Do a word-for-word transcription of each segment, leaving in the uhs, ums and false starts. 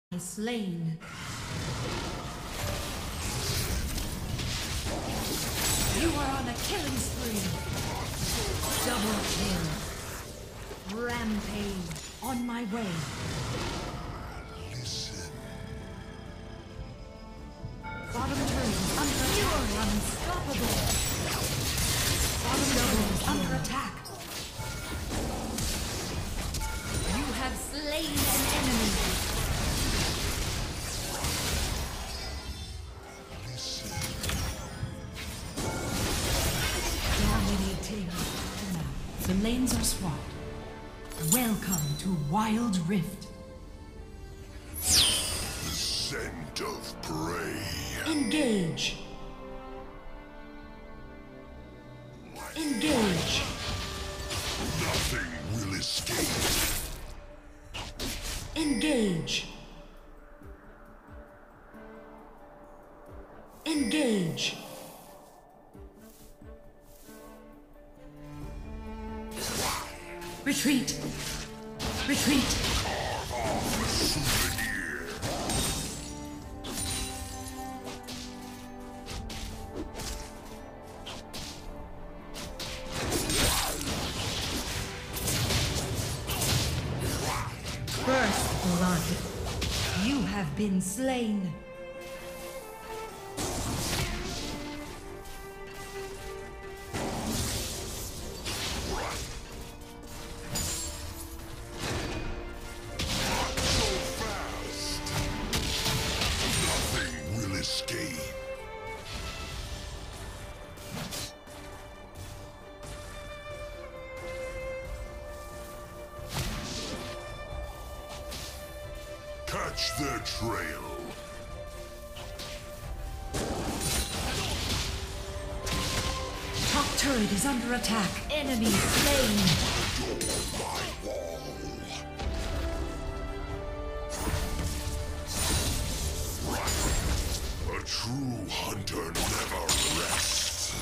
Slain. You are on a killing spree. Double kill. Rampage. On my way. Listen. Bottom turret is under attack. You are unstoppable. Bottom turret is under attack. You have slain an enemy. The lanes are swapped. Welcome to Wild Rift. The scent of prey. Engage. Engage. Nothing will escape. Engage. Engage. Retreat! Retreat! First blood. You have been slain. Catch their trail. Top turret is under attack. Enemy slain. Adore my wall. A true hunter never rests.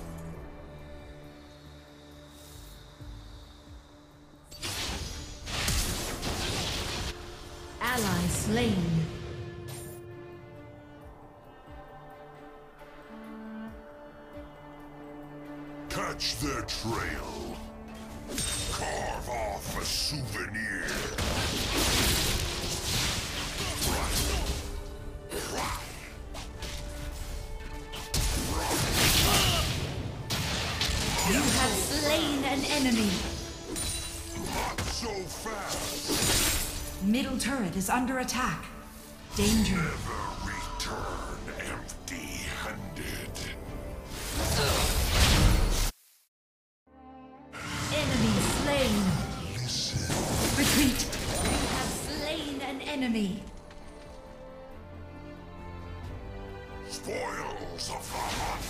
Ally slain. Catch their trail. Carve off a souvenir. You have slain an enemy. Not so fast. Middle turret is under attack. Danger. Never return empty-handed. Enemy slain. Listen. Retreat. You have slain an enemy. Spoils of the hunt.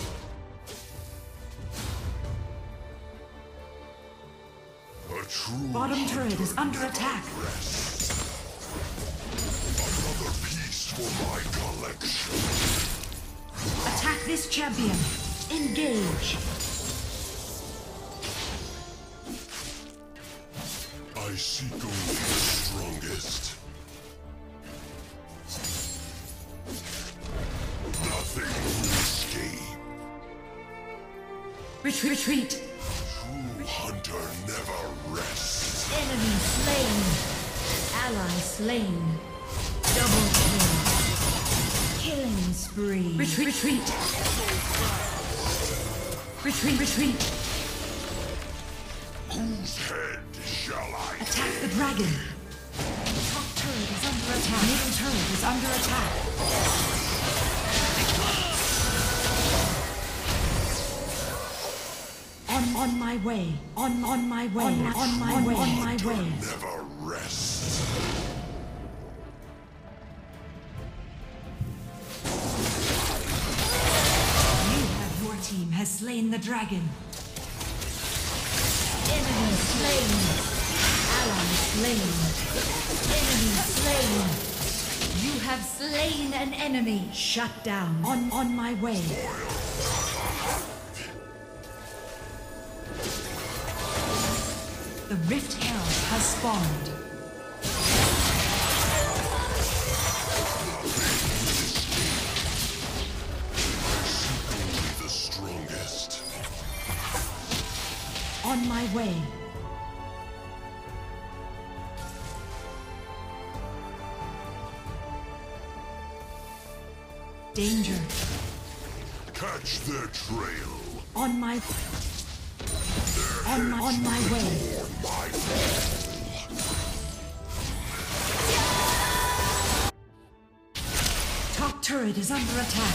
A true Bottom turret is under attack. rest. Another piece for my collection. Attack this champion. Engage. I seek only the strongest. Nothing will escape. Retreat. Retreat. True hunter never rests. Enemy slain. Ally slain. Double kill. Killing spree. Retreat. Retreat. Retreat. Retreat. Whose head shall I Attack take? the dragon. Top turret is under attack. Middle turret is under attack. On on my way. On on my way. On, on my way. On my way. Never rests. You have your team has slain the dragon. Enemy slain. Ally slain. Enemy slain. You have slain an enemy. Shut down. On on my way. The Rift Herald has spawned. way. Danger. Catch their trail. On my on my on my way. Top turret is under attack.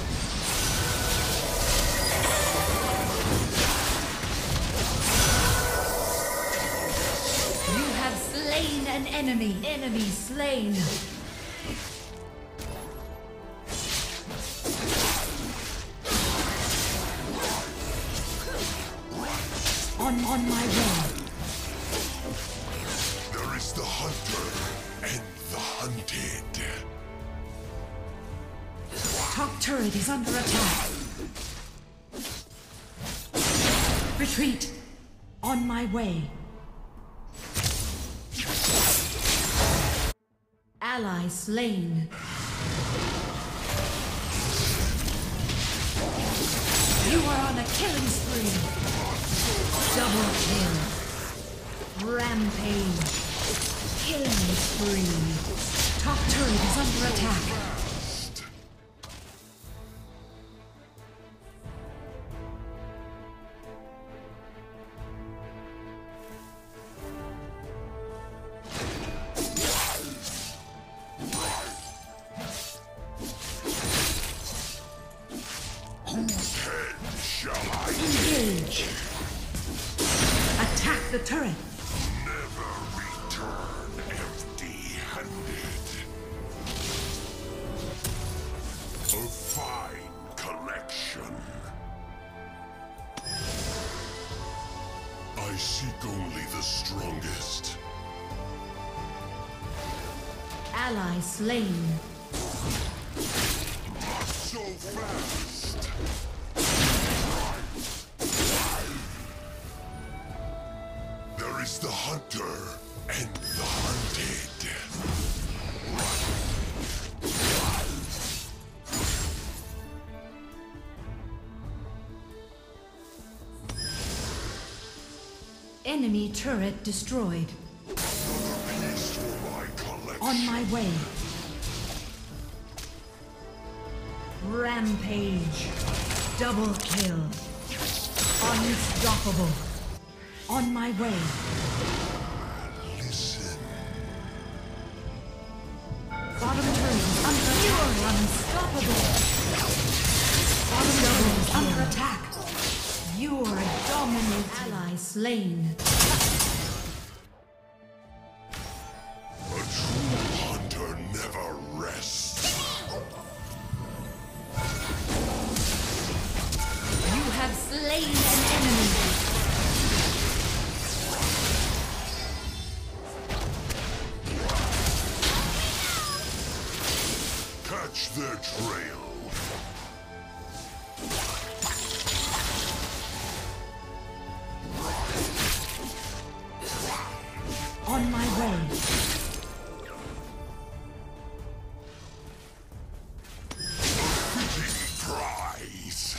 You have slain an enemy. Enemy slain. On, on my way. There is the hunter and the hunted. Top turret is under attack. Retreat. On my way. Ally slain. You are on a killing spree. Double kill. Rampage. Killing spree. Top turret is under attack. Whose head shall I Engage. Attack the turret. never return empty-handed? A fine collection. I seek only the strongest. Ally slain. Not so fast. There is the hunter and the hunted. Enemy turret destroyed. Peace for my collection. On my way. Rampage. Double kill. Unstoppable. On my way. Listen. Bottom turret is under attack. Unstoppable. Bottom turret is under attack. You are dominant. Ally slain. A true hunter never rests. You have slain an enemy. Catch their trail. On my way. Fitting prize.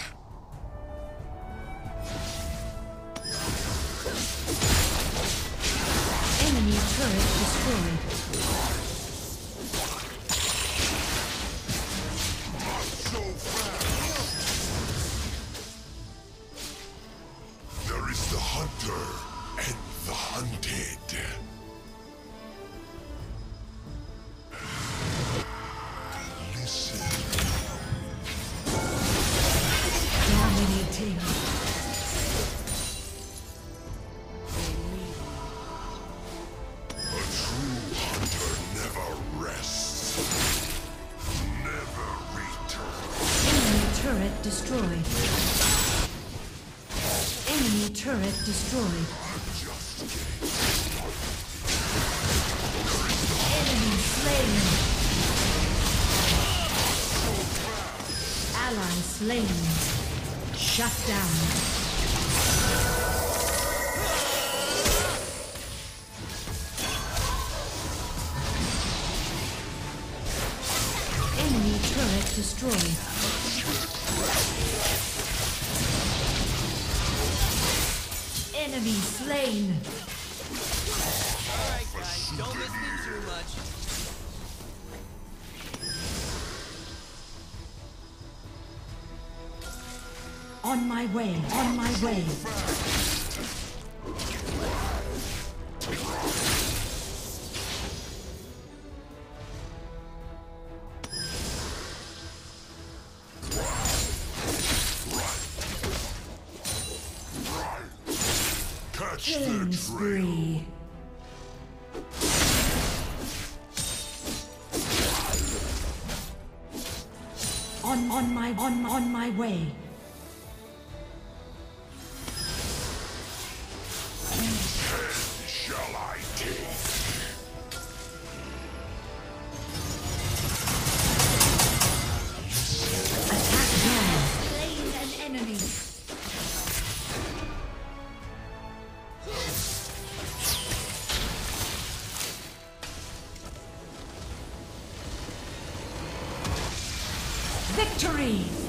Enemy turret destroyed. Not so fast. There is the hunter and the hunted. Listen. Dominating. A true hunter never rests. Never return. Enemy turret destroyed. Enemy turret destroyed. Just getting Enemy slain. Ally slain. Shut down. Enemy turret destroyed. Enemy slain. Alright guys, don't listen too much. On my way, on my way. Killing spree. On on my on on my way. Shall I take? Attack down. Slain an enemy. Victory!